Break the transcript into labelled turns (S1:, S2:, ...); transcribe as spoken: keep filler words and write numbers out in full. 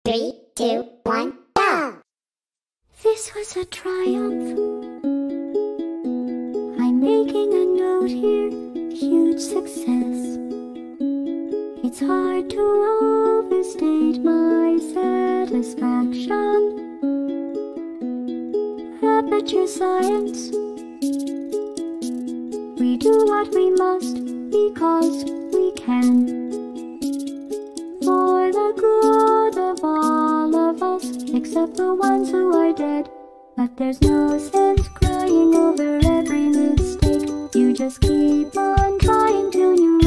S1: Three, two, one, go!
S2: This was a triumph. I'm making a note here, huge success. It's hard to overstate my satisfaction. Amateur science. We do what we must because we can. For the good of all of us, except the ones who are dead. But there's no sense crying over every mistake. You just keep on trying till you